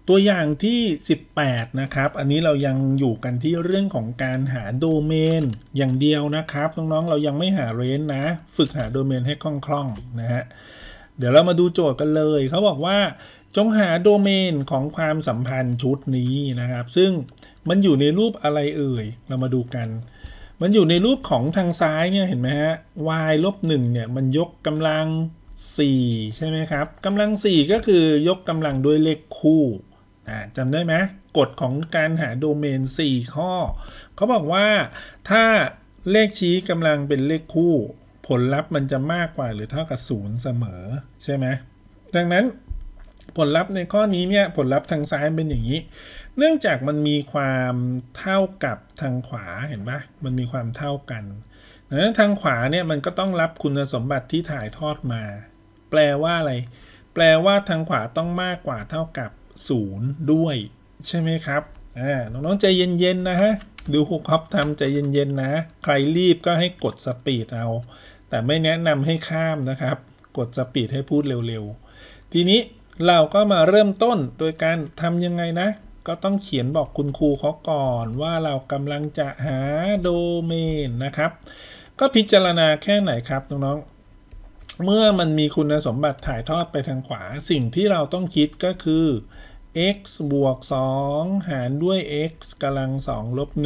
ตัวอย่างที่18นะครับอันนี้เรายังอยู่กันที่เรื่องของการหาโดเมนอย่างเดียวนะครับน้องๆเรายังไม่หาเรนจ์นะฝึกหาโดเมนให้คล่องๆนะฮะเดี๋ยวเรามาดูโจทย์กันเลยเขาบอกว่าจงหาโดเมนของความสัมพันธ์ชุดนี้นะครับซึ่งมันอยู่ในรูปอะไรเอ่ยเรามาดูกันมันอยู่ในรูปของทางซ้ายเนี่ยเห็นไหมฮะ y ลบ1เนี่ยมันยกกำลัง4ใช่ไหมครับกำลัง4ก็คือยกกำลังด้วยเลขคู่จำได้ไหมกฎของการหาโดเมน4ข้อเขาบอกว่าถ้าเลขชี้กำลังเป็นเลขคู่ผลลัพธ์มันจะมากกว่าหรือเท่ากับ0เสมอใช่ไหมดังนั้นผลลัพธ์ในข้อนี้เนี่ยผลลัพธ์ทางซ้ายเป็นอย่างนี้เนื่องจากมันมีความเท่ากับทางขวาเห็นปะมันมีความเท่ากันดังนั้นทางขวาเนี่ยมันก็ต้องรับคุณสมบัติที่ถ่ายทอดมาแปลว่าอะไรแปลว่าทางขวาต้องมากกว่าเท่ากับ0ด้วยใช่ไหมครับน้องๆใจเย็นๆนะฮะดูครูครับทำใจเย็นๆนะใครรีบก็ให้กดสปีดเอาแต่ไม่แนะนำให้ข้ามนะครับกดสปีดให้พูดเร็วๆทีนี้เราก็มาเริ่มต้นโดยการทำยังไงนะก็ต้องเขียนบอกคุณครูเขาก่อนว่าเรากำลังจะหาโดเมนนะครับก็พิจารณาแค่ไหนครับน้องๆเมื่อมันมีคุณสมบัติถ่ายทอดไปทางขวาสิ่งที่เราต้องคิดก็คือ x บวก2หารด้วย x กำลัง2ลบ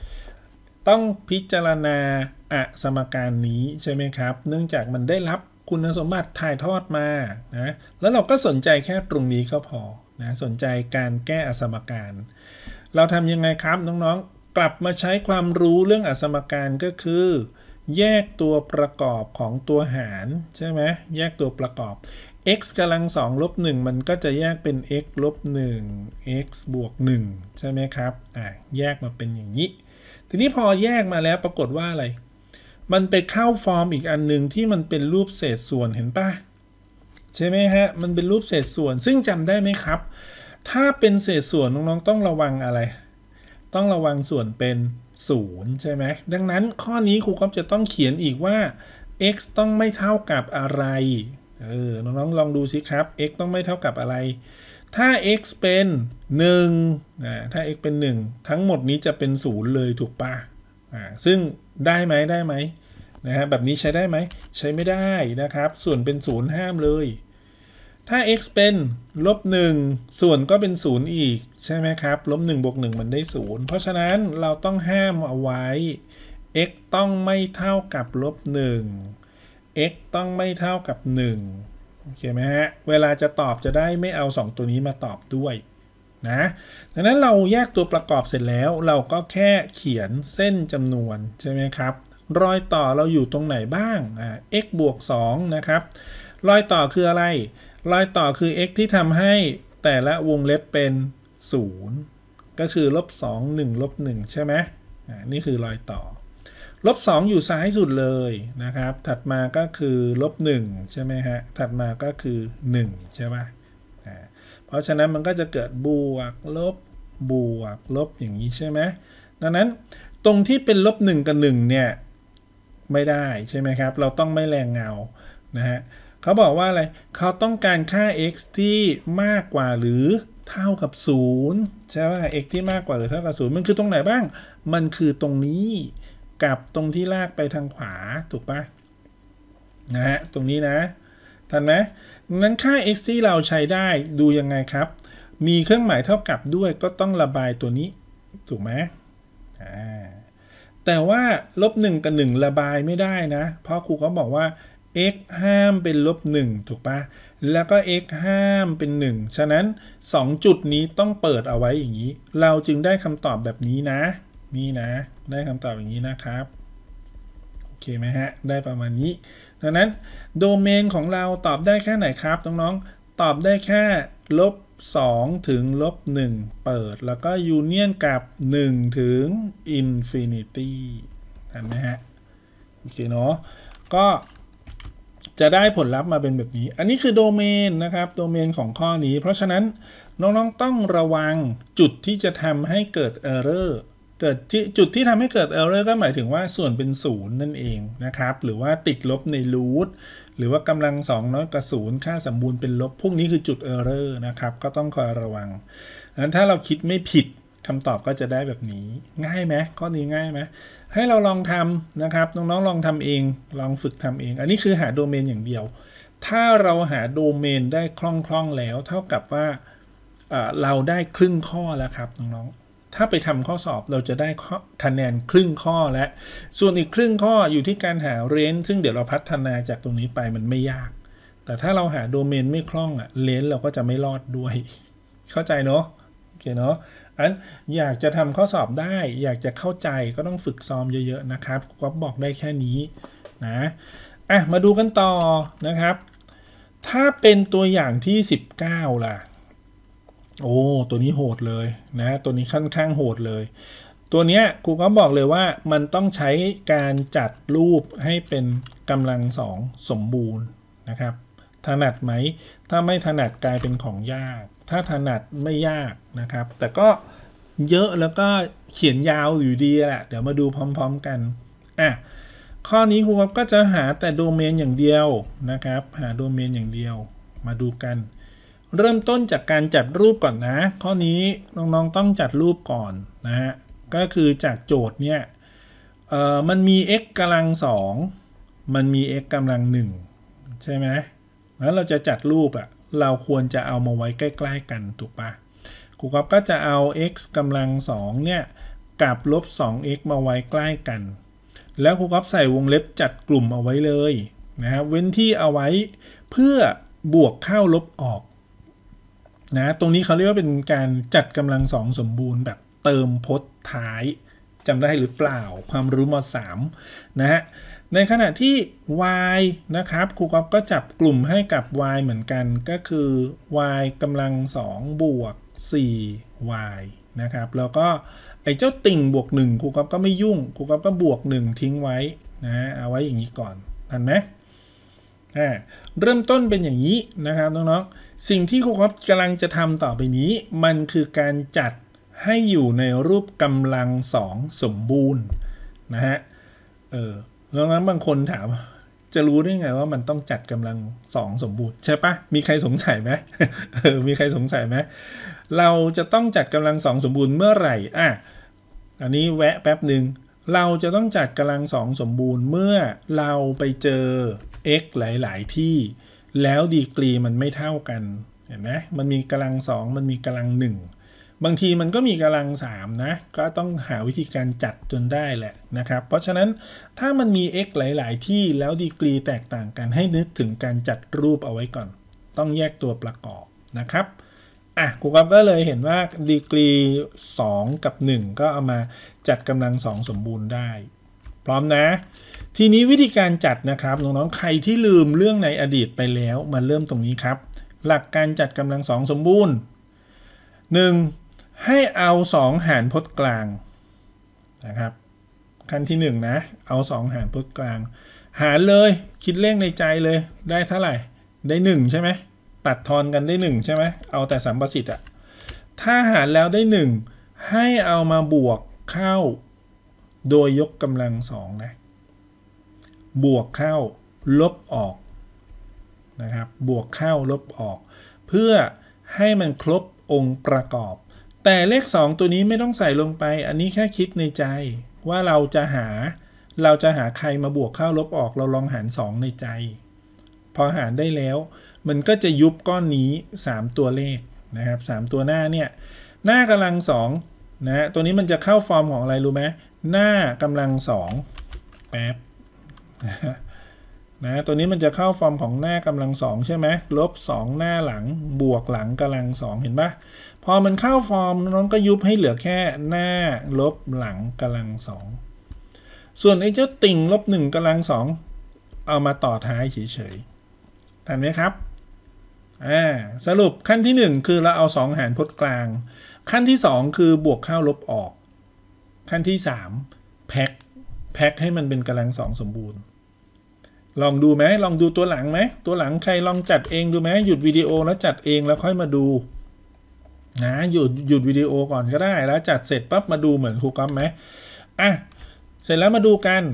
1ต้องพิจารณาสมการนี้ใช่ไหมครับเนื่องจากมันได้รับคุณสมบัติถ่ายทอดมานะแล้วเราก็สนใจแค่ตรงนี้ก็พอนะสนใจการแก้สมการเราทำยังไงครับน้องๆกลับมาใช้ความรู้เรื่องสมการก็คือแยกตัวประกอบของตัวหารใช่ไหมแยกตัวประกอบ x กำลัง2ลบ1มันก็จะแยกเป็น x ลบ1 x บวก1ใช่ไหมครับแยกมาเป็นอย่างนี้ทีนี้พอแยกมาแล้วปรากฏว่าอะไรมันไปเข้าฟอร์มอีกอันนึงที่มันเป็นรูปเศษส่วนเห็นปะใช่ไหมฮะมันเป็นรูปเศษส่วนซึ่งจำได้ไหมครับถ้าเป็นเศษส่วนน้องๆต้องระวังอะไรต้องระวังส่วนเป็น0ใช่ไหมดังนั้นข้อนี้ครูก็จะต้องเขียนอีกว่า x ต้องไม่เท่ากับอะไรน้องๆลองดูสิครับ x ต้องไม่เท่ากับอะไรถ้า x เป็น1ถ้า x เป็น1ทั้งหมดนี้จะเป็น0เลยถูกปะซึ่งได้ไหมนะฮะแบบนี้ใช้ได้ไหมใช้ไม่ได้นะครับส่วนเป็น0ห้ามเลยถ้า x เป็นลบ1ส่วนก็เป็น0อีกใช่ไหมครับลบ1บวก1มันได้0เพราะฉะนั้นเราต้องห้ามเอาไว้ x ต้องไม่เท่ากับลบ1 x ต้องไม่เท่ากับ1โอเคไหมฮะเวลาจะตอบจะได้ไม่เอา2ตัวนี้มาตอบด้วยนะดังนั้นเราแยกตัวประกอบเสร็จแล้วเราก็แค่เขียนเส้นจำนวนใช่ไหมครับรอยต่อเราอยู่ตรงไหนบ้างx บวก2นะครับรอยต่อคืออะไรรอยต่อคือ x ที่ทำให้แต่ละวงเล็บเป็น0ก็คือลบ2 1ลบ1ใช่ไหมนี่คือรอยต่อลบ2อยู่ซ้ายสุดเลยนะครับถัดมาก็คือลบ1ใช่ไหมฮะถัดมาก็คือ1ใช่ไหมเพราะฉะนั้นมันก็จะเกิดบวกลบบวกลบอย่างนี้ใช่ไหมดังนั้นตรงที่เป็นลบ1กับ1เนี่ยไม่ได้ใช่ไหมครับเราต้องไม่แรงเงานะฮะเขาบอกว่าอะไรเขาต้องการค่า x ที่มากกว่าหรือเท่ากับ0ใช่ไหม x ที่มากกว่าหรือเท่ากับ0มันคือตรงไหนบ้างมันคือตรงนี้กับตรงที่ลากไปทางขวาถูกปะนะฮะตรงนี้นะทันไหมนั้นค่า x ที่เราใช้ได้ดูยังไงครับมีเครื่องหมายเท่ากับด้วยก็ต้องระบายตัวนี้ถูกไหมแต่ว่าลบ1กับ1ระบายไม่ได้นะเพราะครูก็บอกว่า x ห้ามเป็นลบ1ถูกปะแล้วก็ x ห้ามเป็น1ฉะนั้น2จุดนี้ต้องเปิดเอาไว้อย่างนี้เราจึงได้คำตอบแบบนี้นะนี่นะได้คำตอบอย่างนี้นะครับโอเคไหมฮะได้ประมาณนี้ดังนั้นโดเมนของเราตอบได้แค่ไหนครับน้องๆตอบได้แค่ลบ2ถึงลบ1เปิดแล้วก็ยูเนียนกับ1ถึงอินฟินิตี้เห็นไหมฮะโอเคเนาะก็จะได้ผลลัพธ์มาเป็นแบบนี้อันนี้คือโดเมนนะครับโดเมนของข้อนี้เพราะฉะนั้นน้องๆต้องระวังจุดที่จะทำให้เกิด error เกิดที่จุดที่ทำให้เกิด error ก็หมายถึงว่าส่วนเป็น0นั่นเองนะครับหรือว่าติดลบในรูทหรือว่ากำลัง2น้อยกว่า0ค่าสมบูรณ์เป็นลบพวกนี้คือจุดเออร์เรอร์นะครับก็ต้องคอยระวังงั้นถ้าเราคิดไม่ผิดคำตอบก็จะได้แบบนี้ง่ายไหมข้อนี้ง่ายไหมให้เราลองทำนะครับน้องๆลองทำเองลองฝึกทำเองอันนี้คือหาโดเมนอย่างเดียวถ้าเราหาโดเมนได้คล่องๆแล้วเท่ากับว่าเราได้ครึ่งข้อแล้วครับน้องๆถ้าไปทำข้อสอบเราจะได้คะแนนครึ่งข้อแล้วส่วนอีกครึ่งข้ออยู่ที่การหาเรนจ์ซึ่งเดี๋ยวเราพัฒนาจากตรงนี้ไปมันไม่ยากแต่ถ้าเราหาโดเมนไม่คล่องเรนจ์เราก็จะไม่รอดด้วยเข้าใจเนาะโอเคเนาะอันอยากจะทำข้อสอบได้อยากจะเข้าใจก็ต้องฝึกซ้อมเยอะๆนะครับก็บอกได้แค่นี้นะมาดูกันต่อนะครับถ้าเป็นตัวอย่างที่19ล่ะโอ้ตัวนี้โหดเลยนะตัวนี้ค่อนข้างโหดเลยตัวเนี้ยครูก็บอกเลยว่ามันต้องใช้การจัดรูปให้เป็นกำลัง2สมบูรณ์นะครับถนัดไหมถ้าไม่ถนัดกลายเป็นของยากถ้าถนัดไม่ยากนะครับแต่ก็เยอะแล้วก็เขียนยาวอยู่ดีแหละเดี๋ยวมาดูพร้อมๆกันข้อนี้ครูก็จะหาแต่โดเมนอย่างเดียวนะครับหาโดเมนอย่างเดียวมาดูกันเริ่มต้นจากการจัดรูปก่อนนะข้อนี้น้องๆต้องจัดรูปก่อนนะฮะก็คือจากโจทย์เนี่ยมันมี x กำลัง2มันมี x กำลัง1ใช่ไหมแล้วเราจะจัดรูปเราควรจะเอามาไว้ใกล้ๆกันถูกปะครูก็จะเอา x กำลัง2เนี่ยกับลบ 2x มาไว้ใกล้กันแล้วครูก็ใส่วงเล็บจัดกลุ่มเอาไว้เลยนะครับเว้นที่เอาไว้เพื่อบวกเข้าลบออกนะตรงนี้เขาเรียกว่าเป็นการจัดกำลัง2สมบูรณ์แบบเติมพจน์ท้ายจำได้หรือเปล่าความรู้ม.3 นะฮะในขณะที่ y นะครับครูก๊อฟก็จับกลุ่มให้กับ y เหมือนกันก็คือ y กำลัง2บวก 4y นะครับแล้วก็ไอ้เจ้าติ่งบวก1ครูก๊อฟก็ไม่ยุ่งครูก๊อฟก็บวก1ทิ้งไว้นะเอาไว้อย่างนี้ก่อนทันไหมเริ่มต้นเป็นอย่างนี้นะครับน้องๆสิ่งที่ครูก๊อฟกำลังจะทำต่อไปนี้มันคือการจัดให้อยู่ในรูปกำลัง2สมบูรณ์นะฮะแล้วนั้นบางคนถามจะรู้ได้ไงว่ามันต้องจัดกำลัง2สมบูรณ์ใช่ปะมีใครสงสัยไหม มีใครสงสัยไหมเราจะต้องจัดกำลัง2สมบูรณ์เมื่อไหร่อันนี้แวะแป๊บหนึ่งเราจะต้องจัดกำลัง2สมบูรณ์เมื่อเราไปเจอ x หลายๆที่แล้วดีกรีมันไม่เท่ากันเห็นไหมมันมีกำลัง2มันมีกำลัง1บางทีมันก็มีกำลัง3นะก็ต้องหาวิธีการจัดจนได้แหละนะครับเพราะฉะนั้นถ้ามันมี x หลายๆที่แล้วดีกรีแตกต่างกันให้นึกถึงการจัดรูปเอาไว้ก่อนต้องแยกตัวประกอบนะครับครูก๊อฟก็เลยเห็นว่าดีกรี2กับ1ก็เอามาจัดกำลัง2สมบูรณ์ได้พร้อมนะทีนี้วิธีการจัดนะครับน้องๆใครที่ลืมเรื่องในอดีตไปแล้วมาเริ่มตรงนี้ครับหลักการจัดกำลัง2สมบูรณ์ 1. ให้เอา2หารพจน์กลางนะครับขั้นที่1นะเอา2หารพจน์กลางหารเลยคิดเลขในใจเลยได้เท่าไหร่ได้1ใช่ไหมตัดทอนกันได้1ใช่ไหมเอาแต่สัมประสิทธิ์ถ้าหารแล้วได้1ให้เอามาบวกเข้าโดยยกกำลัง2นะบวกเข้าลบออกนะครับบวกเข้าลบออกเพื่อให้มันครบองค์ประกอบแต่เลข2ตัวนี้ไม่ต้องใส่ลงไปอันนี้แค่คิดในใจว่าเราจะหาใครมาบวกเข้าลบออกเราลองหาร2ในใจพอหารได้แล้วมันก็จะยุบก้อนนี้3ตัวเลขนะครับ3ตัวหน้าเนี่ยหน้ากำลัง2นะตัวนี้มันจะเข้าฟอร์มของอะไรรู้ไหมหน้ากำลัง2แป๊บนะตัวนี้มันจะเข้าฟอร์มของหน้ากำลัง2ใช่ไหมลบ2หน้าหลังบวกหลังกำลัง2เห็นปะพอมันเข้าฟอร์มน้องก็ยุบให้เหลือแค่หน้าลบหลังกำลัง2ส่วนไอ้เจ้าติ่งลบ1กำลัง2เอามาต่อท้ายเฉยๆทันไหมครับสรุปขั้นที่1คือเราเอา2หารพจน์กลางขั้นที่2คือบวกเข้าลบออกขั้นที่3แพ็คให้มันเป็นกำลัง2สมบูรณ์ลองดูไหมลองดูตัวหลังไหมตัวหลังใครลองจัดเองดูไหมหยุดวิดีโอแล้วจัดเองแล้วค่อยมาดูนะหยุดวิดีโอก่อนก็ได้แล้วจัดเสร็จปั๊บมาดูเหมือนครูก๊อฟไหมเสร็จแล้วมาดูกัน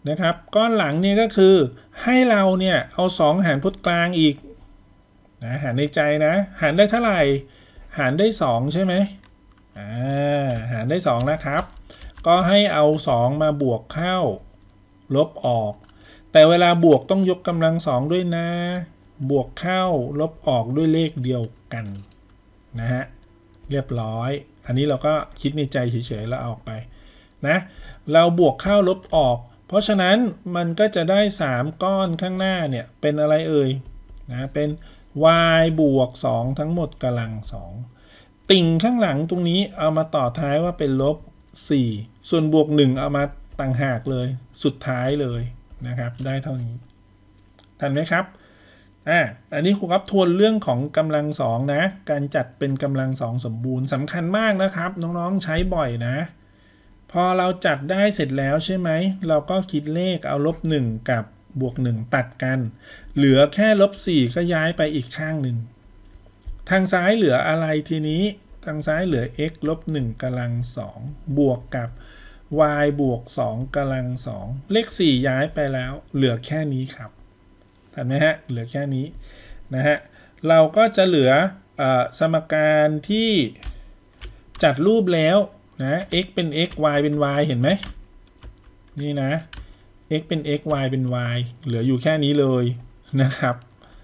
นะครับก้อนหลังเนี่ยก็คือให้เราเนี่ยเอา2หารพจน์กลางอีกนะหารในใจนะหารได้เท่าไหร่หารได้2ใช่ไหมหารได้2นะครับก็ให้เอา2มาบวกเข้าลบออกแต่เวลาบวกต้องยกกำลัง2ด้วยนะบวกเข้าลบออกด้วยเลขเดียวกันนะฮะเรียบร้อยอันนี้เราก็คิดในใจเฉยๆแล้วออกไปนะเราบวกเข้าลบออกเพราะฉะนั้นมันก็จะได้3ก้อนข้างหน้าเนี่ยเป็นอะไรเอ่ยนะเป็น y บวก2ทั้งหมดกำลัง2ติ่งข้างหลังตรงนี้เอามาต่อท้ายว่าเป็นลบ4ส่วนบวก1เอามาต่างหากเลยสุดท้ายเลยนะครับได้เท่านี้ทันไหมครับอันนี้ครูครับทวนเรื่องของกำลัง2นะการจัดเป็นกำลัง2สมบูรณ์สำคัญมากนะครับน้องๆใช้บ่อยนะพอเราจัดได้เสร็จแล้วใช่ไหมเราก็คิดเลขเอาลบ1กับบวก1ตัดกันเหลือแค่ลบ4ก็ย้ายไปอีกข้างหนึ่งทางซ้ายเหลืออะไรทีนี้ทางซ้ายเหลือ x ลบ1กำลัง2บวกกับ y บวก2กำลัง2เลข4ย้ายไปแล้วเหลือแค่นี้ครับเห็นไหมฮะเหลือแค่นี้นะฮะเราก็จะเหลือสมการที่จัดรูปแล้วนะ x เป็น x y เป็น y เห็นไหมนี่นะ x เป็น x y เป็น y เหลืออยู่แค่นี้เลยนะครับ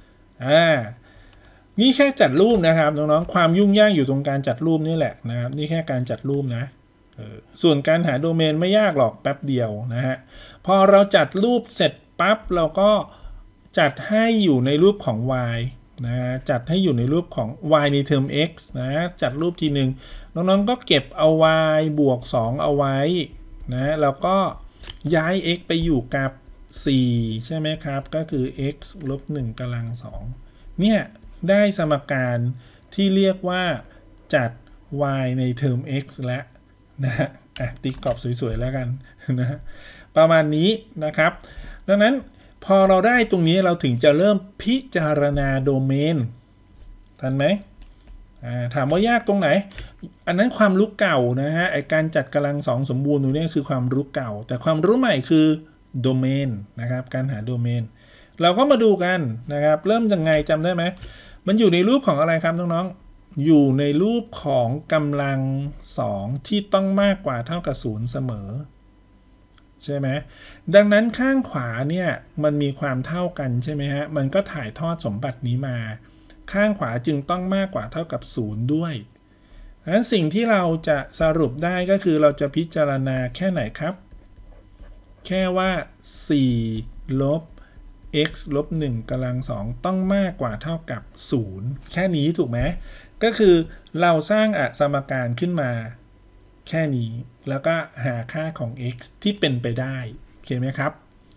นี่แค่จัดรูปนะครับน้องๆความยุ่งยากอยู่ตรงการจัดรูปนี่แหละนะครับนี่แค่การจัดรูปนะส่วนการหาโดเมนไม่ยากหรอกแป๊บเดียวนะฮะพอเราจัดรูปเสร็จปั๊บเราก็จัดให้อยู่ในรูปของ y นะจัดให้อยู่ในรูปของ y ในเทอม x นะจัดรูปทีหนึ่งน้องๆก็เก็บเอา y บวก2เอาไว้นะแล้วก็ย้าย x ไปอยู่กับ4ใช่ไหมครับก็คือ x ลบ1กำลัง2เนี่ยได้สมการที่เรียกว่าจัด y ในเทอม x และนะฮะติ๊กกรอบสวยๆแล้วกันนะประมาณนี้นะครับดังนั้นพอเราได้ตรงนี้เราถึงจะเริ่มพิจารณาโดเมนทันไหมถามว่ายากตรงไหนอันนั้นความรู้เก่านะฮะไอการจัดกำลัง2สมบูรณ์ตรงนี้คือความรู้เก่าแต่ความรู้ใหม่คือโดเมนนะครับการหาโดเมนเราก็มาดูกันนะครับเริ่มยังไงจำได้ไหมมันอยู่ในรูปของอะไรครับน้องๆอยู่ในรูปของกำลัง2ที่ต้องมากกว่าเท่ากับ0เสมอใช่ไหมดังนั้นข้างขวาเนี่ยมันมีความเท่ากันใช่ไหมฮะมันก็ถ่ายทอดสมบัตินี้มาข้างขวาจึงต้องมากกว่าเท่ากับ0ด้วยดังนั้นสิ่งที่เราจะสรุปได้ก็คือเราจะพิจารณาแค่ไหนครับแค่ว่า4ลบ x ลบ1กำลัง2ต้องมากกว่าเท่ากับ0แค่นี้ถูกไหมก็คือเราสร้างสมการขึ้นมาแค่นี้แล้วก็หาค่าของ x ที่เป็นไปได้โอเคไหมครับ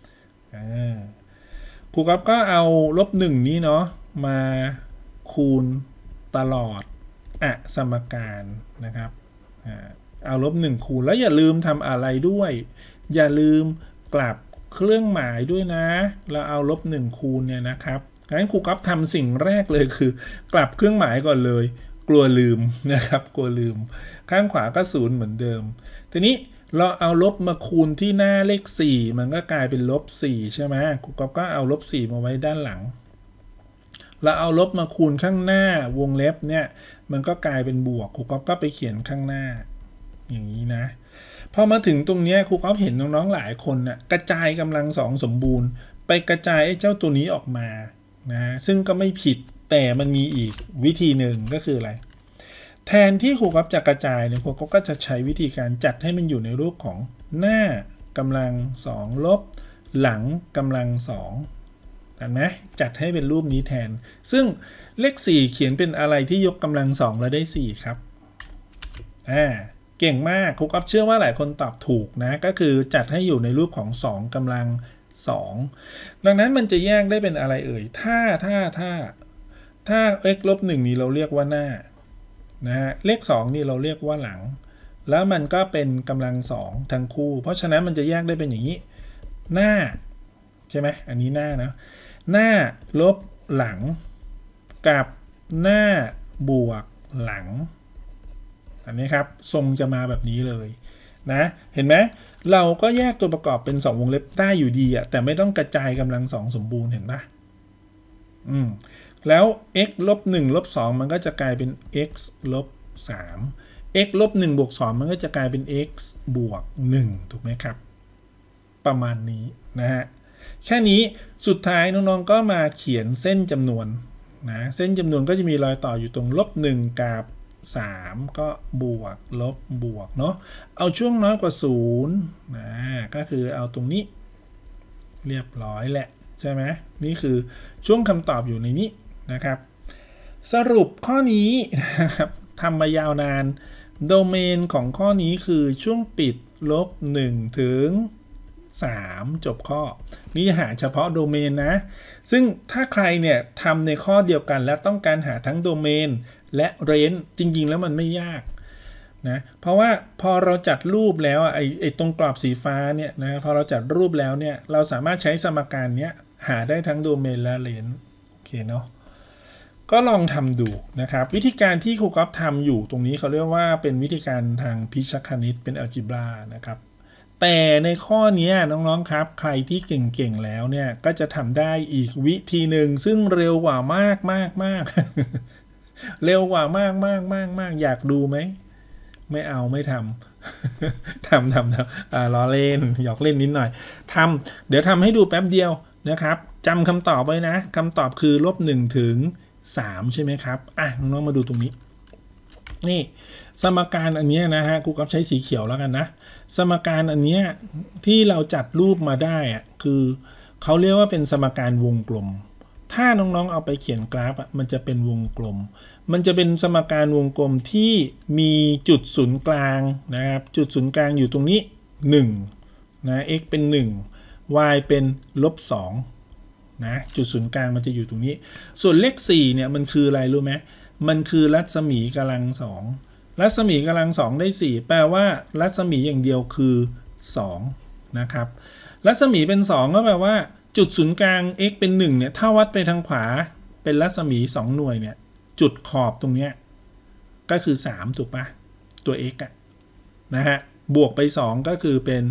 ครูก๊อฟก็เอาลบ1นี้เนาะมาคูณตลอดสมการนะครับเอาลบ1คูณแล้วอย่าลืมทำอะไรด้วยอย่าลืมกลับเครื่องหมายด้วยนะเราเอาลบ1คูณเนี่ยนะครับงั้นครูก๊อฟทำสิ่งแรกเลยคือกลับเครื่องหมายก่อนเลยกลัวลืมนะครับกลัวลืมข้างขวาก็0เหมือนเดิมทีนี้เราเอาลบมาคูณที่หน้าเลข4มันก็กลายเป็นลบ4ใช่ไหมครูก๊อฟก็เอาลบ4มาไว้ด้านหลังเราเอาลบมาคูณข้างหน้าวงเล็บเนี่ยมันก็กลายเป็นบวกครูก๊อฟก็ไปเขียนข้างหน้าอย่างนี้นะพอมาถึงตรงนี้ครูก๊อฟเห็นน้องๆหลายคนน่ะกระจายกำลัง2สมบูรณ์ไปกระจายไอ้เจ้าตัวนี้ออกมานะซึ่งก็ไม่ผิดแต่มันมีอีกวิธีหนึ่งก็คืออะไรแทนที่ครูก๊อฟจะกระจายเนี่ยครูก๊อฟก็จะใช้วิธีการจัดให้มันอยู่ในรูปของหน้ากำลัง2ลบหลังกำลัง2เห็นไหมจัดให้เป็นรูปนี้แทนซึ่งเลข4เขียนเป็นอะไรที่ยกกำลัง2แล้วได้4ครับเก่งมากครูก๊อฟเชื่อว่าหลายคนตอบถูกนะก็คือจัดให้อยู่ในรูปของ2กำลัง2ดังนั้นมันจะแยกได้เป็นอะไรเอ่ยถ้า x ลบ1นี้เราเรียกว่าหน้านะฮะเลข2นี่เราเรียกว่าหลังแล้วมันก็เป็นกำลัง2ทั้งคู่เพราะฉะนั้นมันจะแยกได้เป็นอย่างนี้หน้าใช่ไหมอันนี้หน้านะหน้าลบหลังกับหน้าบวกหลังอันนี้ครับทรงจะมาแบบนี้เลยนะเห็นไหมเราก็แยกตัวประกอบเป็น2วงเล็บได้อยู่ดีอะแต่ไม่ต้องกระจายกำลังสองสมบูรณ์เห็นปะแล้ว x ลบ1ลบ2มันก็จะกลายเป็น x ลบ3 x ลบ1บวก2มันก็จะกลายเป็น x บวก1ถูกไหมครับประมาณนี้นะฮะแค่นี้สุดท้ายน้องๆก็มาเขียนเส้นจำนวนนะเส้นจำนวนก็จะมีรอยต่ออยู่ตรงลบ1กับ3ก็บวกลบบวกเนาะเอาช่วงน้อยกว่า0นะก็คือเอาตรงนี้เรียบร้อยแหละใช่ไหมนี่คือช่วงคำตอบอยู่ในนี้นะครับสรุปข้อนี้นะครับทำมายาวนานโดเมนของข้อนี้คือช่วงปิดลบ1ถึง3จบข้อนี่หาเฉพาะโดเมนนะซึ่งถ้าใครเนี่ยทำในข้อเดียวกันและต้องการหาทั้งโดเมนและเรนจ์จริงๆแล้วมันไม่ยากนะเพราะว่าพอเราจัดรูปแล้วไอ้ตรงกรอบสีฟ้าเนี่ยนะพอเราจัดรูปแล้วเนี่ยเราสามารถใช้สมการเนี้ยหาได้ทั้งโดเมนและเรนจ์โอเคเนาะก็ลองทำดูนะครับวิธีการที่ครูก๊อฟทำอยู่ตรงนี้เขาเรียกว่าเป็นวิธีการทางพิชคณิตเป็นอัลจีบรานะครับแต่ในข้อนี้น้องๆครับใครที่เก่งๆแล้วเนี่ยก็จะทำได้อีกวิธีหนึ่งซึ่งเร็วกว่ามากเร็วกว่ามากอยากดูไหมไม่เอาไม่ทำ ทำล้อเล่นหยอกเล่นนิดหน่อยเดี๋ยวทำให้ดูแป๊บเดียวนะครับจำคำตอบไว้นะคำตอบคือลบ1ถึง3ใช่ไหมครับน้องๆมาดูตรงนี้นี่สมการอันนี้นะฮะครูก๊อฟใช้สีเขียวแล้วกันนะสมการอันนี้ที่เราจัดรูปมาได้คือเขาเรียกว่าเป็นสมการวงกลมถ้าน้องๆเอาไปเขียนกราฟมันจะเป็นวงกลมมันจะเป็นสมการวงกลมที่มีจุดศูนย์กลางนะครับจุดศูนย์กลางอยู่ตรงนี้1นะ x เป็น1 y เป็นลบ2นะจุดศูนย์กลางมันจะอยู่ตรงนี้ส่วนเลข4เนี่ยมันคืออะไรรู้ไหมมันคือรัศมีกำลัง2รัศมีกำลัง2ได้4แปลว่ารัศมีอย่างเดียวคือ2นะครับรัศมีเป็น2ก็แปลว่าจุดศูนย์กลาง x เป็น1เนี่ยถ้าวัดไปทางขวาเป็นรัศมี2หน่วยเนี่ยจุดขอบตรงนี้ก็คือ3ถูกปะตัว x นะฮะบวกไป2ก็คือเป็น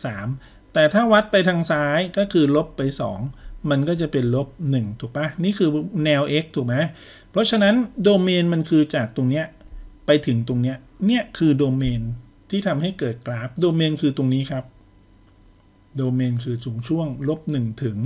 3แต่ถ้าวัดไปทางซ้ายก็คือลบไป2มันก็จะเป็นลบ1ถูกปะนี่คือแนว x ถูกไหมเพราะฉะนั้นโดเมนมันคือจากตรงเนี้ยไปถึงตรงเนี้ยเนี่ยคือโดเมนที่ทำให้เกิดกราฟโดเมนคือตรงนี้ครับโดเมนคือช่วงลบ1ถึง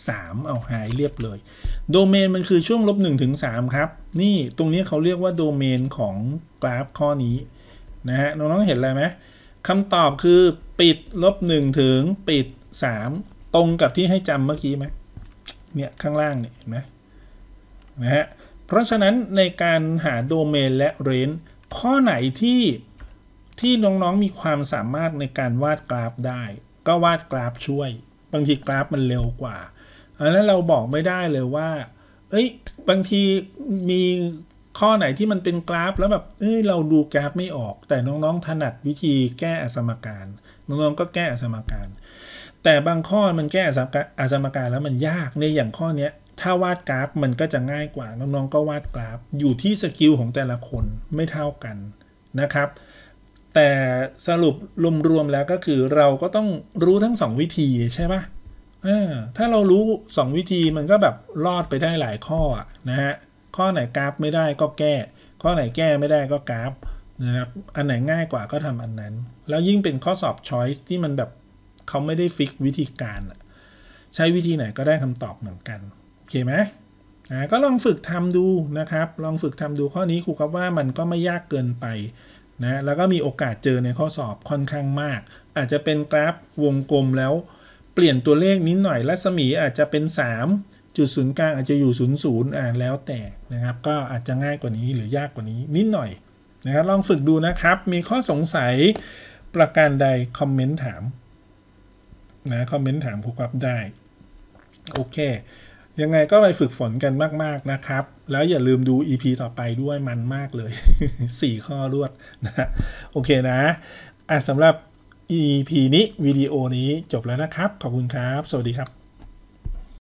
3เอาหายเรียบเลยโดเมนมันคือช่วงลบ1ถึง3ครับนี่ตรงนี้เขาเรียกว่าโดเมนของกราฟข้อนี้นะฮะน้องๆเห็นอะไรไหมคำตอบคือปิดลบ1ถึงปิด3ตรงกับที่ให้จำเมื่อกี้ไหมเนี่ยข้างล่างเนี่ยเห็นไหมนะฮะเพราะฉะนั้นในการหาโดเมนและเรนจ์ข้อไหนที่น้องๆมีความสามารถในการวาดกราฟได้ก็วาดกราฟช่วยบางทีกราฟมันเร็วกว่าแล้วเราบอกไม่ได้เลยว่าบางทีมีข้อไหนที่มันเป็นกราฟแล้วแบบเราดูกราฟไม่ออกแต่น้องๆถนัดวิธีแก้อสมการน้องๆก็แก้อสมการแต่บางข้อมันแก้อสมการแล้วมันยากในอย่างข้อนี้ถ้าวาดกราฟมันก็จะง่ายกว่าน้องๆก็วาดกราฟอยู่ที่สกิลของแต่ละคนไม่เท่ากันนะครับแต่สรุปรวมๆแล้วก็คือเราก็ต้องรู้ทั้ง2วิธีใช่ปะถ้าเรารู้2วิธีมันก็แบบรอดไปได้หลายข้อนะฮะข้อไหนกราฟไม่ได้ก็แก้ข้อไหนแก้ไม่ได้ก็กราฟนะครับอันไหนง่ายกว่าก็ทำอันนั้นแล้วยิ่งเป็นข้อสอบ choice ที่มันแบบเขาไม่ได้ฟิกวิธีการใช้วิธีไหนก็ได้คำตอบเหมือนกันโอเคไหมก็ลองฝึกทำดูนะครับลองฝึกทำดูข้อนี้ครูครับว่ามันก็ไม่ยากเกินไปนะแล้วก็มีโอกาสเจอในข้อสอบค่อนข้างมากอาจจะเป็นกราฟวงกลมแล้วเปลี่ยนตัวเลขนิดหน่อยรัศมีอาจจะเป็น3จุดศูนย์กลางอาจจะอยู่00แล้วแต่นะครับก็อาจจะง่ายกว่านี้หรือยากกว่านี้นิดหน่อยนะครับลองฝึกดูนะครับมีข้อสงสัยประการใดคอมเมนต์ถามนะคอมเมนต์ถามครูครับได้โอเคยังไงก็ไปฝึกฝนกันมากๆนะครับแล้วอย่าลืมดู EP ต่อไปด้วยมันมากเลย 4 ข้อรวดนะโอเคนะสำหรับ EP นี้วิดีโอนี้จบแล้วนะครับขอบคุณครับสวัสดีครับ